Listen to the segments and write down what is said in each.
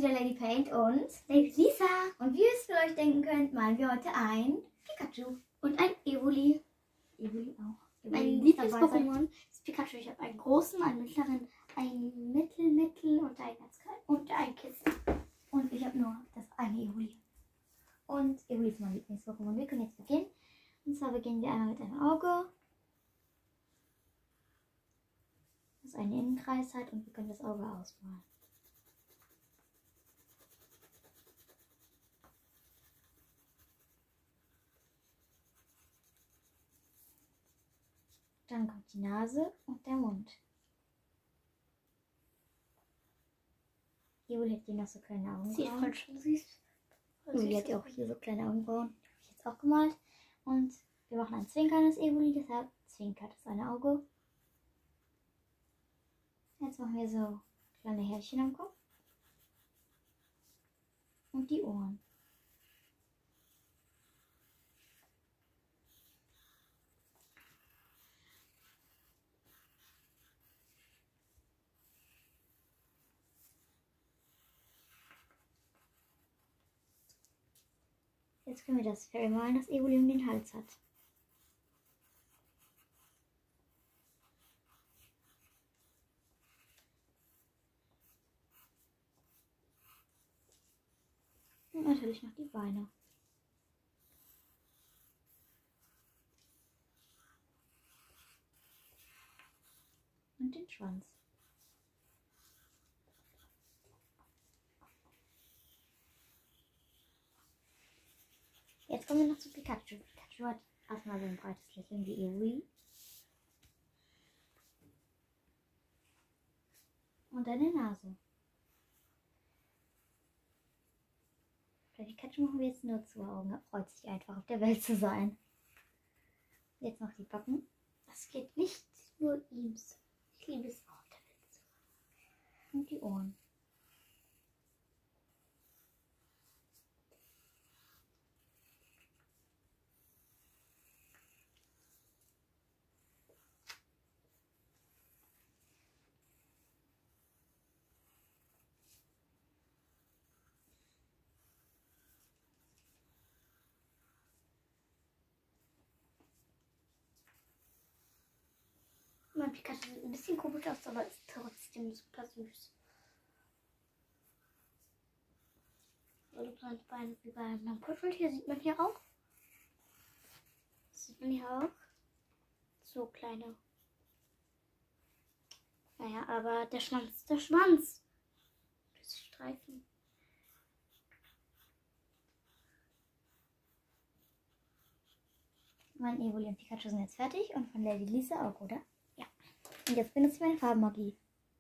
wieder Lady Paint und Lady Lisa. Und wie ihr es vielleicht denken könnt, malen wir heute ein Pikachu und ein Evoli. Evoli auch. Mein Lieblings-Pokémon ist Pikachu. Ich habe einen großen, einen mittleren, einen mittel und einen ganz kleinen und ein Kissen. Und ich habe nur das eine Evoli. Und Evoli ist mein Lieblings-Pokémon. Wir können jetzt beginnen. Und zwar beginnen wir einmal mit einem Auge, das einen Innenkreis hat, und wir können das Auge ausmalen. Dann kommt die Nase und der Mund. Evoli hat hier noch so kleine Augenbrauen. Sieht voll schön süß. Evoli hat ja auch hier so kleine Augenbrauen. Die habe ich jetzt auch gemalt. Und wir machen ein zwinkerndes Evoli, deshalb zwinkert das eine Auge. Jetzt machen wir so kleine Härchen am Kopf. Und die Ohren. Jetzt können wir das Fell malen, das Evoli um den Hals hat. Und natürlich noch die Beine. Und den Schwanz. Jetzt kommen wir noch zu Pikachu. Pikachu hat erstmal so ein breites Lächeln wie Evoli. Und eine Nase. Bei Pikachu machen wir jetzt nur 2 Augen. Er freut sich einfach, auf der Welt zu sein. Jetzt noch die Backen. Das geht nicht nur ihm so. Ich liebe es auch, auf der Welt zu sein. Und die Ohren. Mein Pikachu sieht ein bisschen komisch aus, aber ist trotzdem super süß. So kleine Beine wie bei einem Portrait. Hier sieht man hier auch. Das sieht man hier auch. So kleine. Naja, aber der Schwanz ist der Schwanz. Das Streifen. Mein Evoli und Pikachu sind jetzt fertig und von Lady Lisa auch, oder? Ja. Und jetzt benutze ich meine Farbenmagie.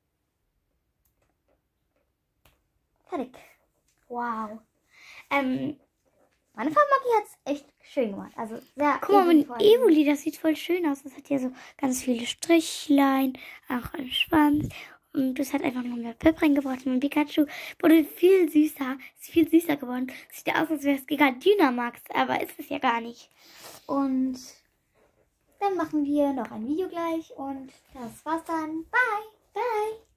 Fertig. Wow. Meine Farbenmagie hat es echt schön gemacht. Also sehr. Guck mal, mein ebenvoll. Evoli, das sieht voll schön aus. Das hat hier so ganz viele Strichlein, auch ein Schwanz. Und das hat einfach noch mehr Pep reingebracht. Mein Pikachu wurde viel süßer. Ist viel süßer geworden. Sieht ja aus, als wäre es Gigantynamax, aber ist es ja gar nicht. Und dann machen wir noch ein Video gleich und das war's dann. Bye! Bye!